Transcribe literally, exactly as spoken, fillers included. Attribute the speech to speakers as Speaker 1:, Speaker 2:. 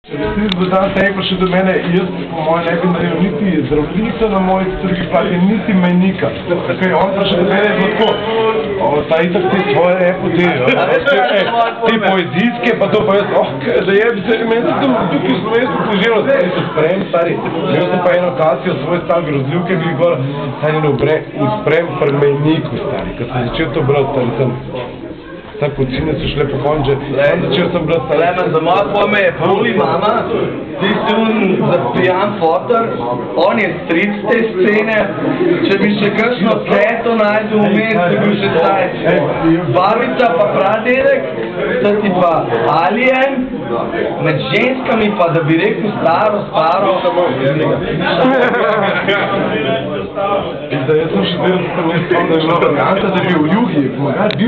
Speaker 1: Ti zgodaj se rekel še do mene, jaz po mojem ne bi naredil niti zdravljica na mojih trgih plati, niti mejnika. Kaj on pa še do mene je tako, ta itak ti svoje epote, ti poezijske, pa to pa jaz, oh, da jeb se, meni se to tukaj slovensko poživno, stari se sprem, stari, imel sem pa eno kasijo svoj stav grozljivke, bili gor, stari ne usprem pri mejniku, stari, kad sem začel to brati, stari sem, Tako kucine so šle po konče, začel sem brati stari.
Speaker 2: Lemen, za moja pojme je Puli mama, ti si un zapijan fotor, on je stric te scene, če bi še kakšno keto najdel vmes, bi bil še stajče. Babica pa pradedek, sta ti pa alien, med ženskami pa, da bi rekel staro, staro, samo izgleda.
Speaker 1: Zdaj, jaz sem še delal, da sem jaz spomnil, da je bila varianta, da bi v juhi,